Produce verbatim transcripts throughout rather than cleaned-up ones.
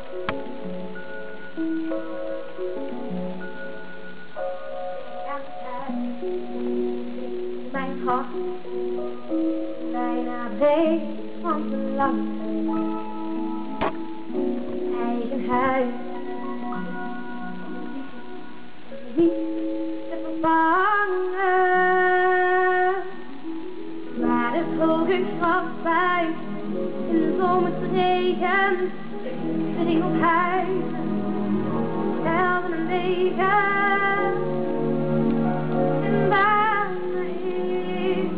Mijn hart bijna breed van verlangen. Eigen huis, niet te vervangen. Maar het hoge grashuis in de zomerregen dring op huizen, helden en wegen. En bijna is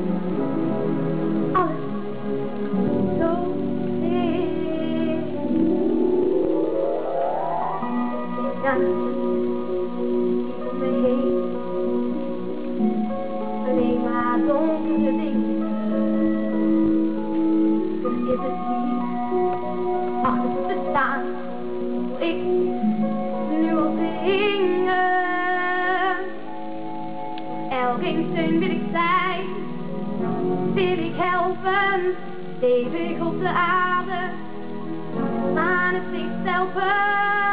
alles zo stil. Dansjes om me heen, alleen maar donkere dingen. Dus is het hier achter te staan, hoe ik nu al zingen. Elke steun wil ik zijn, wil ik helpen, stevig op de aarde, aan het licht helpen.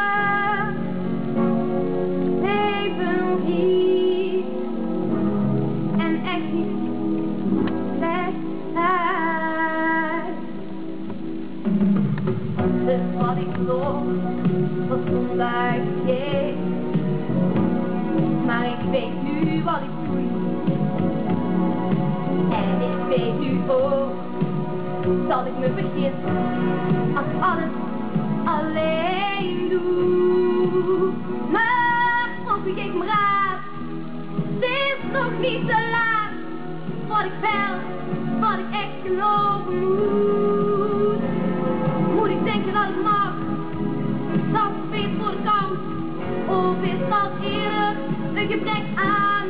Leven hier en echt niet slecht uit. Dus wat ik zocht was onduidelijk, maar ik weet nu wat ik doe. En ik weet nu ook dat ik me vergis als ik alles alleen doe. Maar ook wie geeft me raad, het is nog niet te laat. Wat ik wel, wat ik echt geloven moet. Moet ik denken dat ik mag, dat is voor de kans. Of is dat eerder een gebrek aan